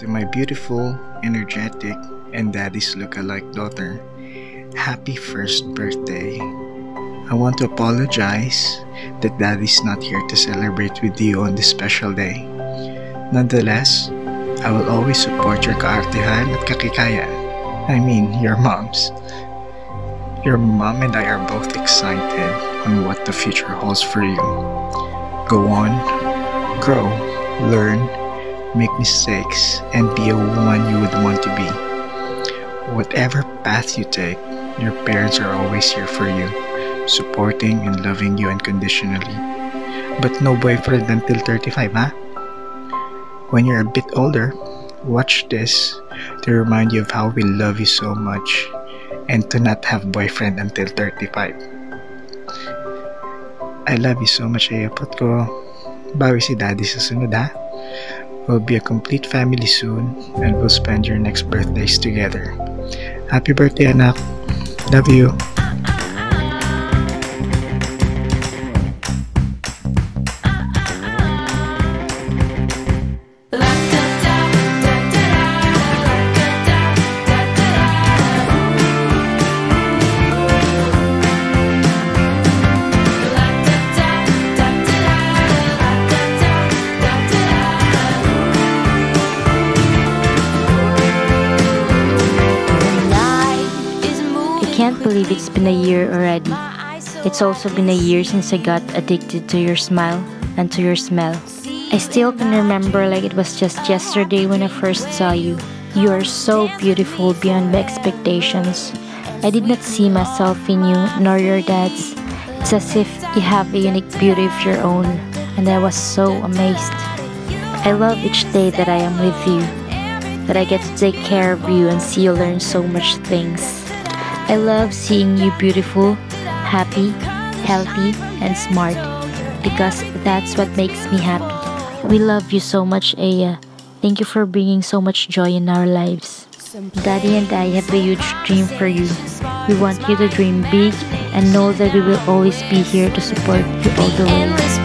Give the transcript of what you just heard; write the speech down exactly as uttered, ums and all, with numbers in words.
to my beautiful, energetic, and daddy's look-alike daughter, happy first birthday. I want to apologize that daddy's not here to celebrate with you on this special day. Nonetheless, I will always support your kaartehan at kakikaya. I mean, your moms. Your mom and I are both excited on what the future holds for you. Go on, grow, learn, make mistakes, and be a woman you would want to be. Whatever path you take, your parents are always here for you, supporting and loving you unconditionally. But no boyfriend until thirty-five, huh? When you're a bit older, watch this to remind you of how we love you so much and to not have boyfriend until thirty-five. I love you so much, Aeya pot ko. Bawi si daddy sa sunod, ha? We'll be a complete family soon and we'll spend your next birthdays together. Happy birthday, anak. Love you. I can't believe it's been a year already. It's also been a year since I got addicted to your smile and to your smell. I still can remember like it was just yesterday when I first saw you. You are so beautiful beyond my expectations. I did not see myself in you, nor your dad's. It's as if you have a unique beauty of your own, and I was so amazed. I love each day that I am with you, that I get to take care of you and see you learn so much things. I love seeing you beautiful, happy, healthy, and smart, because that's what makes me happy. We love you so much, Aeya. Thank you for bringing so much joy in our lives. Daddy and I have a huge dream for you. We want you to dream big and know that we will always be here to support you all the way.